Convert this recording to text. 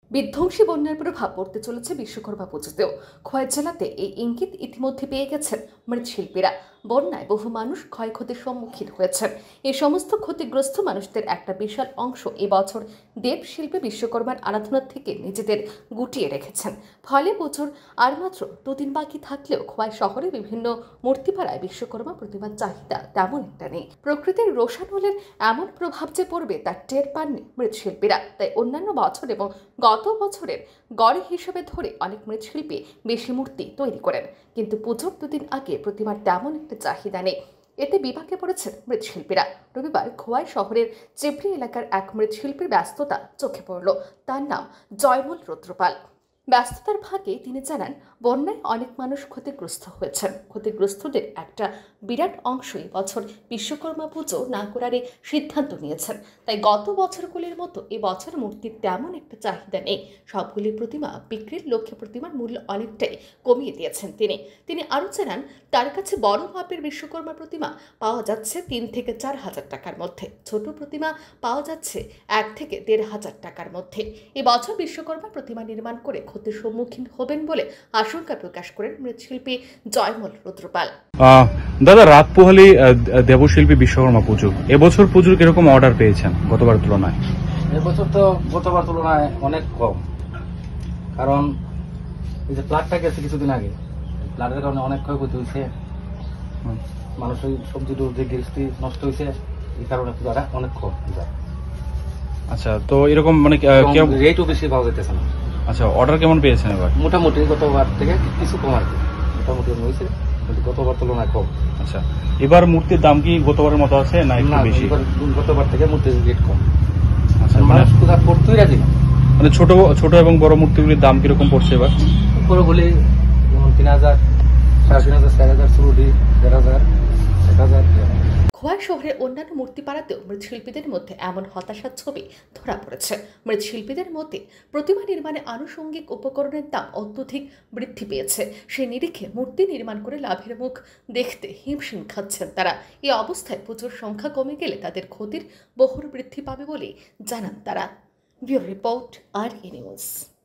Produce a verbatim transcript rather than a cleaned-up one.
বিধ্বংসী বন্যার প্রভাব পড়তে চলেছে বিশ্বকর্মা পুজোতেও। খোয়াই জেলাতে এই ইঙ্গিত ইতিমধ্যে পেয়ে গেছেন মৃৎশিল্পীরা। বন্যায় বহু মানুষ ক্ষয়ক্ষতির সম্মুখীন হয়েছেন। এই সমস্ত ক্ষতিগ্রস্ত মানুষদের একটা বিশাল অংশ এবছর দেব শিল্পে বিশ্বকর্মার আরাধনা থেকে নিজেদের গুটিয়ে রেখেছেন। ফলে পুজোর আর মাত্র দুদিন বাকি থাকলেও খোয়াই শহরে বিভিন্ন মূর্তিপাড়ায় বিশ্বকর্মা প্রতিমার চাহিদা তেমন একটা নেই। প্রকৃতির রোষানলের এমন প্রভাব যে পড়বে তার টের পাননি মৃৎশিল্পীরা। তাই অন্যান্য বছর এবং গত বছরের গড় হিসেবে ধরে অনেক মৃৎশিল্পী বেশি মূর্তি তৈরি করেন, কিন্তু পুজোর দুদিন আগে প্রতিমার তেমন একটা চাহিদা নেই। এতে বিপাকে পড়েছেন মৃৎশিল্পীরা। রবিবার খোয়াই শহরের চেবরি এলাকার এক মৃৎশিল্পীর ব্যস্ততা চোখে পড়ল। তার নাম জয়মল রুদ্রপাল। ব্যস্ততার ফাঁকে তিনি জানান, বন্যায় অনেক মানুষ ক্ষতিগ্রস্ত হয়েছেন। ক্ষতিগ্রস্তদের একটা বিরাট অংশই বছর বিশ্বকর্মা পুজো না করার সিদ্ধান্ত নিয়েছেন। তাই গত বছরগুলির মতো এবছর মূর্তির তেমন একটা চাহিদা নেই। সবগুলি প্রতিমা বিক্রির লক্ষ্যে প্রতিমার মূল্য অনেকটাই কমিয়ে দিয়েছেন তিনি তিনি আরও জানান, তার কাছে বড় মাপের বিশ্বকর্মা প্রতিমা পাওয়া যাচ্ছে তিন থেকে চার হাজার টাকার মধ্যে, ছোট প্রতিমা পাওয়া যাচ্ছে এক থেকে দেড় হাজার টাকার মধ্যে। এবছর বিশ্বকর্মা প্রতিমা নির্মাণ করে ক্ষতির সম্মুখীন হবেন বলে আশঙ্কা প্রকাশ করেন মৃৎশিল্পী জয়মল রুদ্রপাল। দাদা, রাত পোহালি দেবশিল্পী বিশ্বকর্মা পুজো, এবছর পুজোর কিরকম অর্ডার পেয়েছেন গতবার তুলনায়? এবছর তো গতবার তুলনায় অনেক কম, কারণ এই যে প্লাটটা গেছে কিছুদিন আগে, প্লাটের কারণে অনেক ক্ষয়ক্ষতি হয়েছে। মানুষের সবজির যে গৃহস্থী নষ্ট হয়েছে, এই কারণে পূজাটা অনেক কম যায়। আচ্ছা, তো এরকম মানে রেটও বেশি পাওয়া যেতেছে না। আচ্ছা, অর্ডার কেমন পেয়েছেন এবার? মোটামুটি গতবার থেকে কিছু কম আর কি, মোটামুটি হয়েছে, কিন্তু গতবার তুলনায় কম। আচ্ছা, এবার মূর্তির দাম কি গতবারের মতো আছে না একটু বেশি? গতবার থেকে মূর্তির রেট কম। আচ্ছা, মানে পূজা করতেই রাজি না। মানে ছোট ছোট এবং বড় মূর্তিগুলির দাম কিরকম পড়ছে এবার? বড়গুলি যেমন তিন হাজার, সাড়ে তিন হাজার, চার হাজার, ষোলোটি, দেড় হাজার, এক হাজার। খোয়াই শহরের অন্যান্য মূর্তিপাড়াতেও মৃৎশিল্পীদের মধ্যে এমন হতাশার ছবি ধরা পড়েছে। মৃৎশিল্পীদের মতে প্রতিমা নির্মাণে আনুষঙ্গিক উপকরণের দাম অত্যধিক বৃদ্ধি পেয়েছে। সেই নিরিখে মূর্তি নির্মাণ করে লাভের মুখ দেখতে হিমশিম খাচ্ছেন তারা। এই অবস্থায় পুজোর সংখ্যা কমে গেলে তাদের ক্ষতির বহর বৃদ্ধি পাবে বলে জানান তারা। ব্যুরো রিপোর্ট, আর ই নিউজ।